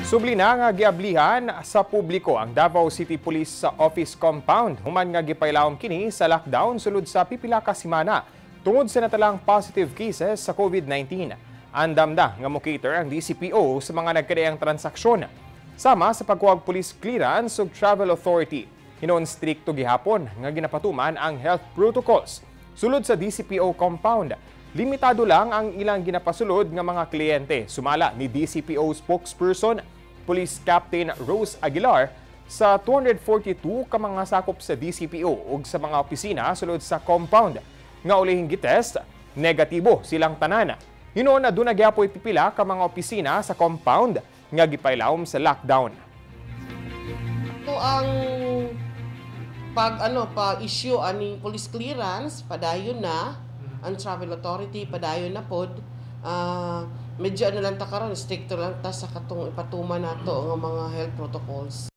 Subli na nga giablihan sa publiko ang Davao City Police sa office compound. Human nga gipailawom kini sa lockdown sulod sa pipila ka semana tungod sa natalang positive cases sa COVID-19. Andam na nga mo-cater ang DCPO sa mga nagkadayang transaksyon. Sama sa pagkuwag police clearance ug travel authority. Hinon strikto gihapon nga ginapatuman ang health protocols. Sulod sa DCPO compound, limitado lang ang ilang ginapasulod nga mga kliyente. Sumala ni DCPO spokesperson Police Captain Rose Aguilar sa 242 ka mga sakop sa DCPO ug sa mga opisina sulod sa compound. Nga ulihing gitest, negatibo silang tanan. Hinon na doon nagyapoy pipila ka mga opisina sa compound nga gipailawom sa lockdown. So ang pag-issue ani police clearance padayon na ang travel authority padayon na pod medyo lang ta karon stricto lang ta sa katong ipatuman nato nga mga health protocols.